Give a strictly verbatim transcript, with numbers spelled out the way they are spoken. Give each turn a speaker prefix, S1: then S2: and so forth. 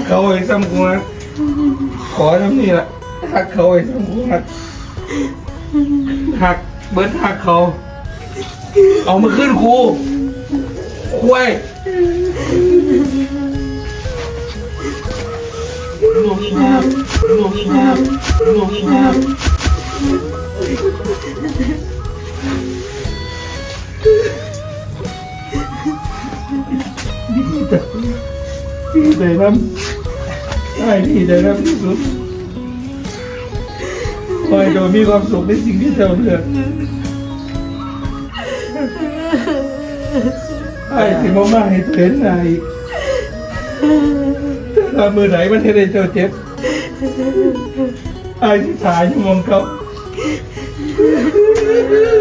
S1: เขาไอ้ซ้ำกูนะขอทำนี่แหละหักเขาไอ้ซ้ำกูหักหักเบิร์ดหักเขาเอามาขึ้นครูคุยลูกชายลูกชายลูกชายดีใจดีใจน้ำไอ้ดีใจน้ำที่สุดคอยโดยมีความสุขในสิ่งที่เจ้าเลือกไอ้ที่มามาให้เตือนไอ้ถ้ามือไหนมันให้ได้เจ้าเจ็บไอ้ที่ถ่ายอยู่มองเขา